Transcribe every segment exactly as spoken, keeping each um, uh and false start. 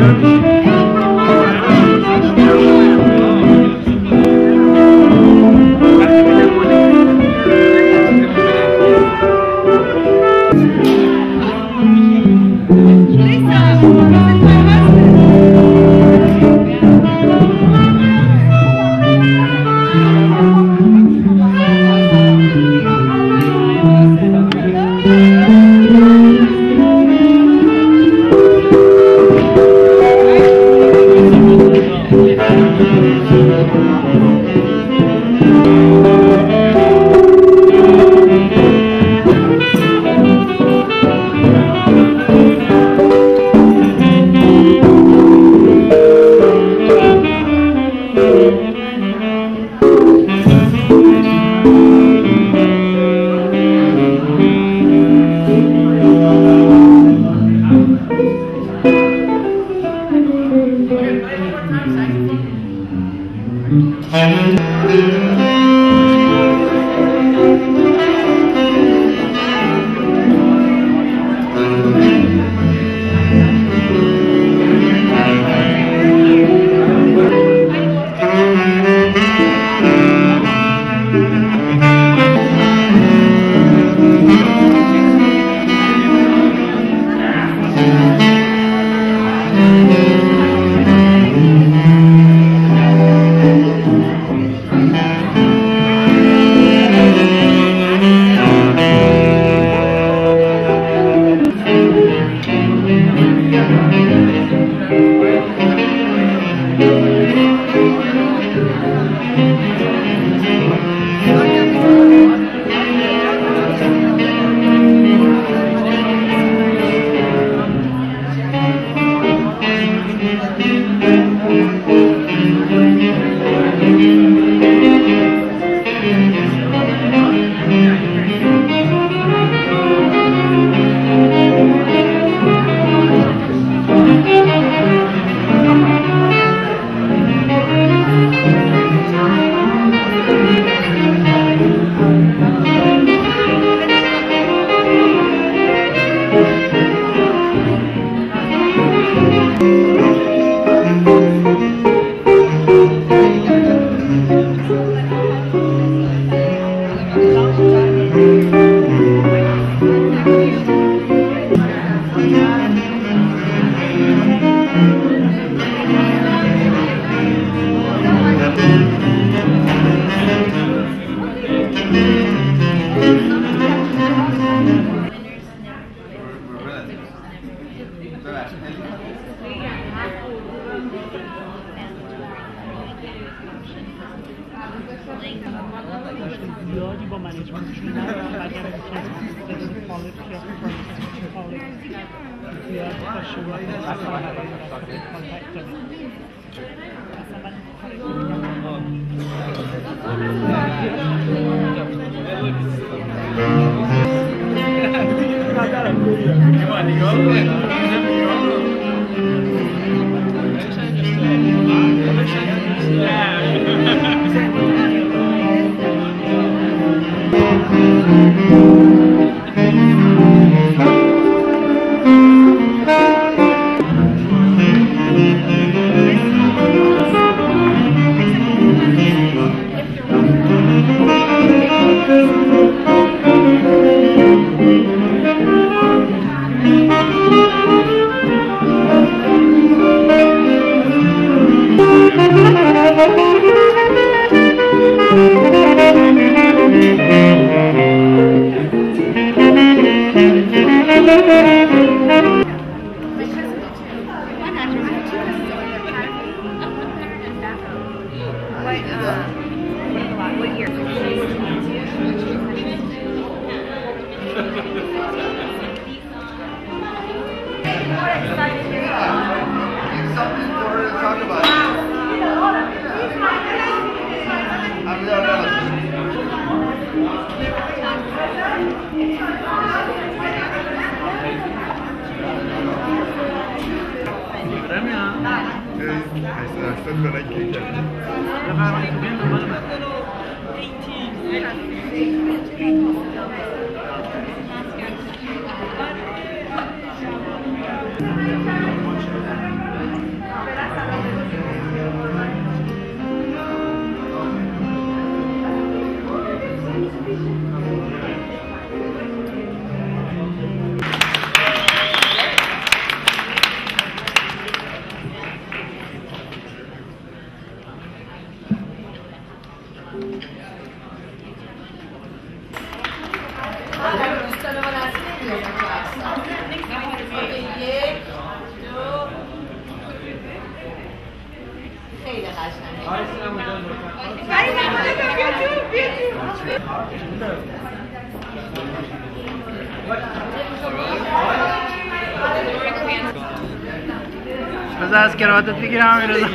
زیادی با منیجمنتشون ندارم و اگر کسی خالق یا خالق زیاد باشه و اصلا کانتکت کنید خیلی قشنگه. بذار از کراواتت بگیرم امیررضا.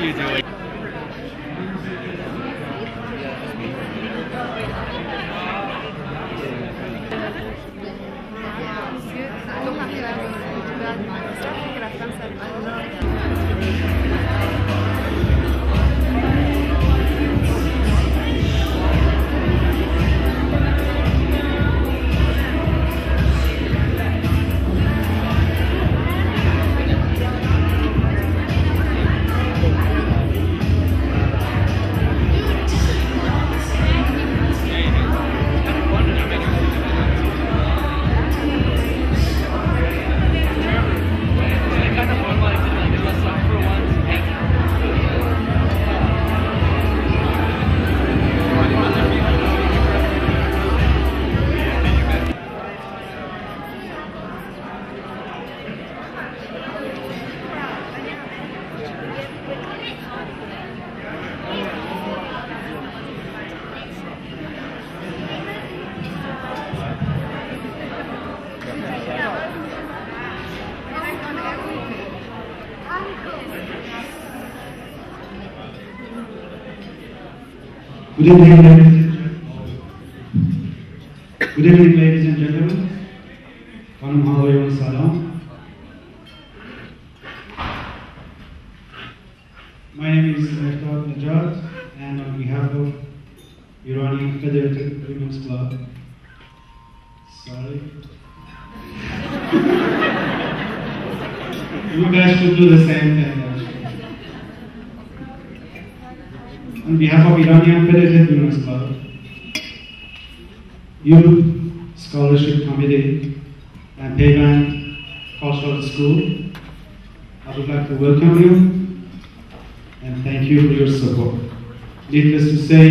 Good evening, ladies and gentlemen. Good evening, ladies and gentlemen. Khanum Hawaiian Salam. My name is Eftad Najat, and on behalf of Iranian Federated Women's Club, sorry. You guys should do the same thing. On behalf of Iranian Federated Women's Club, Youth Scholarship Committee, and Payment Cultural School, I would like to welcome you and thank you for your support. Needless to say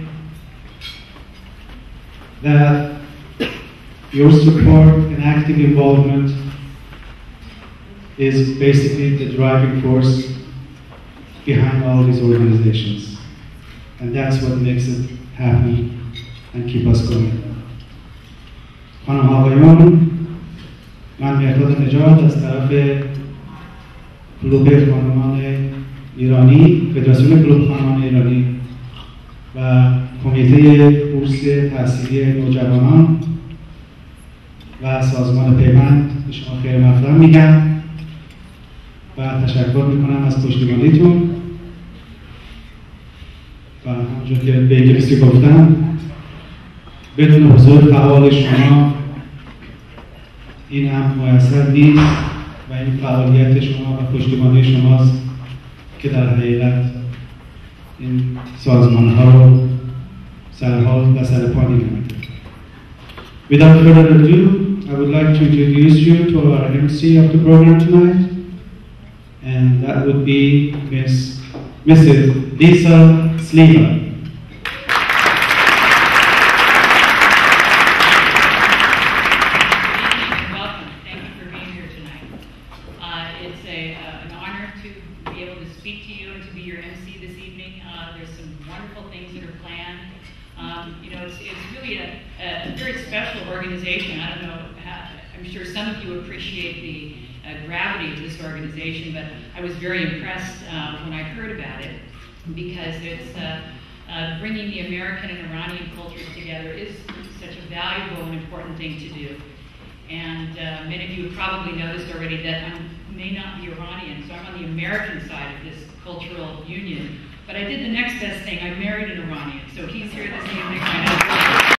that your support and active involvement is basically the driving force behind all these organizations. And that's what makes it happen and keep us going. خانم آقایان، من مهرداد نجات از طرف کلوب خانمان ایرانی، فدراسیون کلوب خانمان ایرانی و کمیته بورس تحصیلی نوجوانان و سازمان پیوند به شما خیر مقدم میگم و تشکر میکنم از پشتیبانیتون. و همونجور که به انگلیسی گفتم، بدون حضور فعال شما این امر میسر نیست و این فعالیت شما و پشتیبانی شماست که در حقیقت این سازمان ها رو سرحال و سرپا می‌کنه. Without further ado, I would like to introduce you to our M C of the program tonight, and that would be Miss Missus Lisa Sliva. Welcome. Thank you for being here tonight. Uh, it's a, uh, an honor to be able to speak to you and to be your M C this evening. Uh, there's some wonderful things that are planned. Um, you know, it's, it's really a, a very special organization. I don't know, how, I'm sure some of you appreciate the uh, gravity of this organization, but I was very impressed uh, when I heard about it, because it's uh, uh, bringing the American and Iranian cultures together is such a valuable and important thing to do. And uh, many of you have probably noticed already that I may not be Iranian, so I'm on the American side of this cultural union. But I did the next best thing. I married an Iranian, so he's here this evening.